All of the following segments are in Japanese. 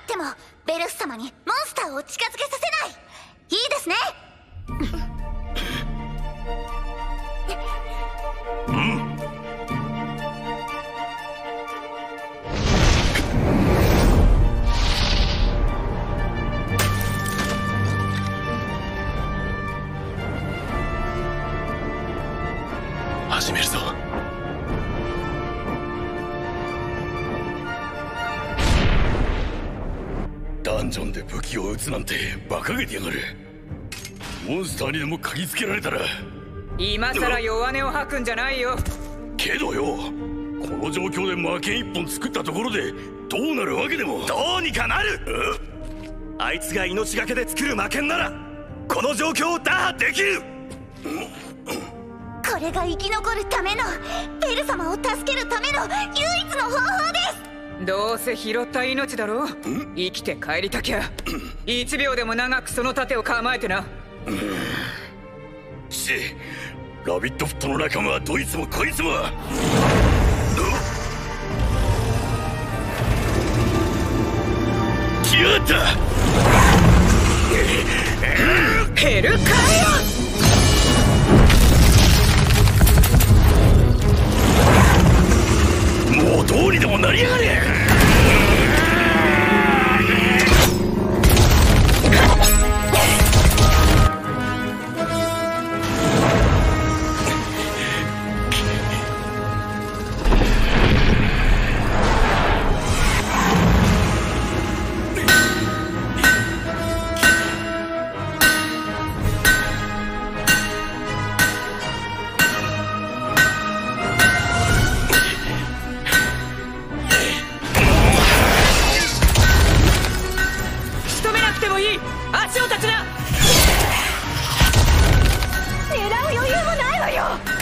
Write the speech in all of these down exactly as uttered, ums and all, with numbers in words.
ってもベルス様にモンスターを近づけさせない。いいですね。 うん。始めるぞ。ダンジョンで武器を撃つなんて馬鹿げてやがる。モンスターにでも嗅ぎつけられたら今さら弱音を吐くんじゃないよ。 けどよ、この状況で魔剣一本作ったところでどうなるわけでも。 どうにかなる。あいつが命がけで作る魔剣ならこの状況を打破できる。 これが生き残るための、ベル様を助けるための唯一の方法です。 どうせ拾った命だろう。生きて帰りたきゃ一秒でも長くその盾を構えてな。 し、ラビットフットの仲間はどいつもこいつも来やがった。 ヘルカイオン、もうどうにでもなりやがれ。 足を立ちな。 狙う余裕もないわよ。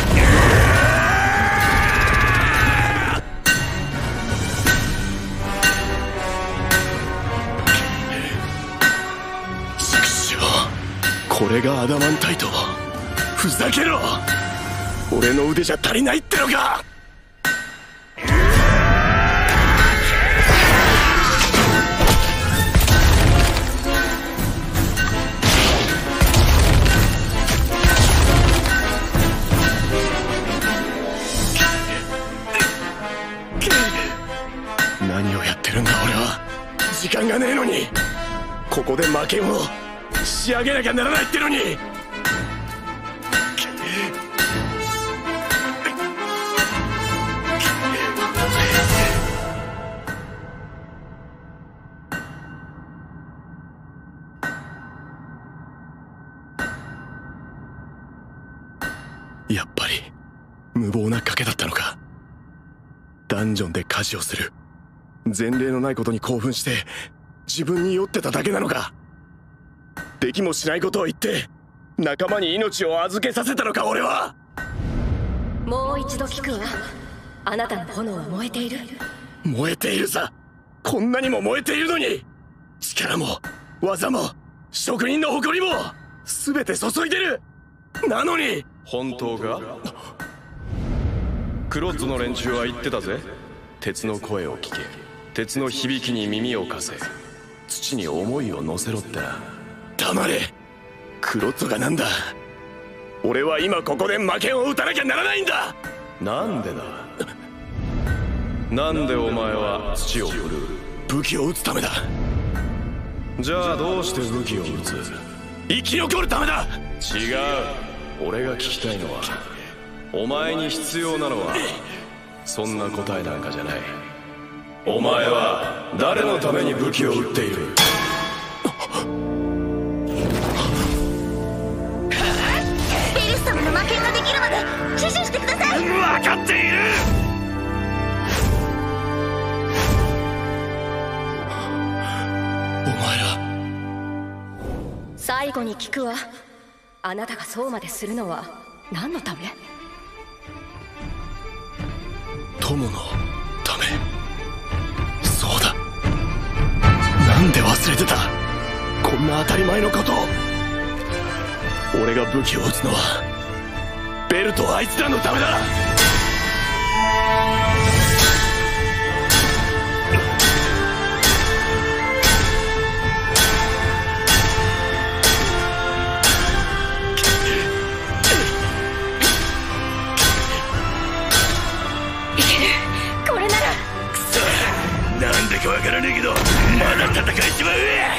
畜生、これがアダマンタイト。ふざけろ。俺の腕じゃ足りないってのか。何をやってるんだ俺は。時間がねえのに、ここで負けを仕上げなきゃならないってのに。やっぱり無謀な賭けだったのか。ダンジョンで家事をする前例のないことに興奮して自分に酔ってただけなのか。できもしないことを言って仲間に命を預けさせたのか俺は。 もう一度聞くわ。あなたの炎は燃えている。 燃えているさ。こんなにも燃えているのに。力も技も職人の誇りも全て注いでる。なのに。 本当か。クロッズの連中は言ってたぜ。鉄の声を聞け、鉄の響きに耳を貸せ、土に思いを乗せろってな。 黙れ。クロッズがなんだ。俺は今ここで魔剣を打たなきゃならないんだ。 なんでだ。なんでお前は土を振るう。 武器を撃つためだ。 じゃあどうして武器を撃つ。 生き残るためだ。 違う。俺が聞きたいのは、お前に必要なのはそんな答えなんかじゃない。お前は誰のために武器を撃っている。 ベルス様の魔剣ができるまで死守してください。 分かっている。お前ら。 最後に聞くわ。あなたがそうまでするのは何のため。 友のため。そうだ。なんで忘れてた。こんな当たり前のことを。俺が武器を撃つのはベルとあいつらのためだ。 なんでかわからねえけどまだ戦いしまう。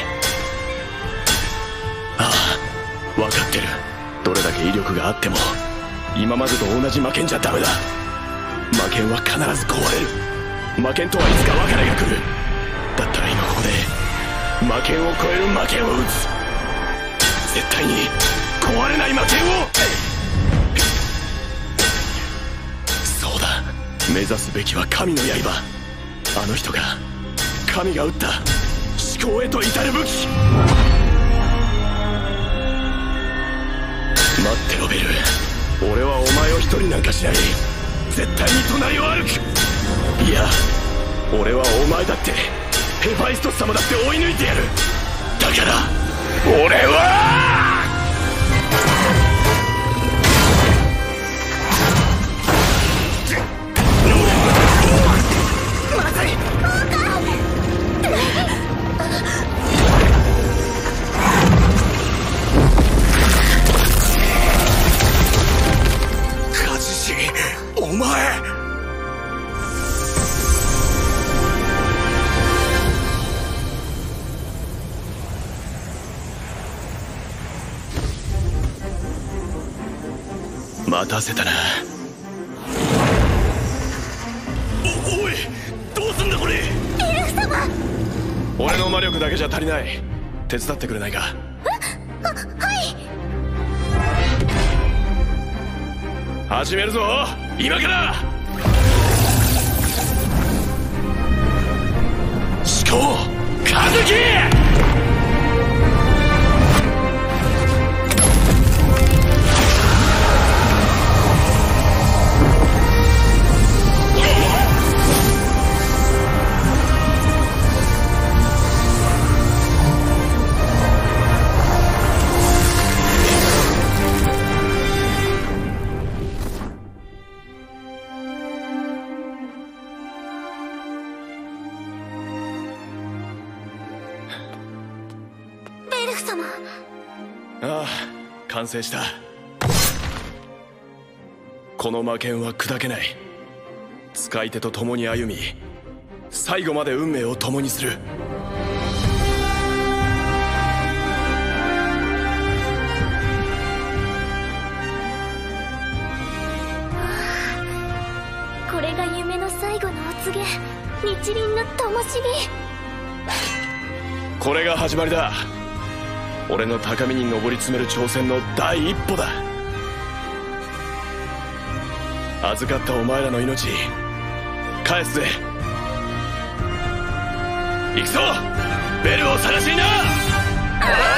ああ、分かってる。どれだけ威力があっても今までと同じ魔剣じゃダメだ。魔剣は必ず壊れる。魔剣とはいつか別れが来る。だったら今ここで魔剣を超える魔剣を打つ。絶対に壊れない魔剣を。そうだ、目指すべきは神の刃。あの人が神が打った思考へと至る武器。待ってロベル、俺はお前を一人なんかしない。絶対に隣を歩く。いや、俺はお前だってヘファイストス様だって追い抜いてやる。だから俺はお前。待たせたな。 お、おい、どうすんだこれ。 エルフ様。 俺の魔力だけじゃ足りない。手伝ってくれないか。 え？は、はい。 始めるぞ、今から。思考カズキ。ああ、完成した。この魔剣は砕けない。使い手と共に歩み、最後まで運命を共にする。 これが夢の最後のお告げ、日輪の灯火。 これが始まりだ。俺の高みに上り詰める挑戦の第一歩だ。預かったお前らの命返すぜ。行くぞ、ベルを探しにな。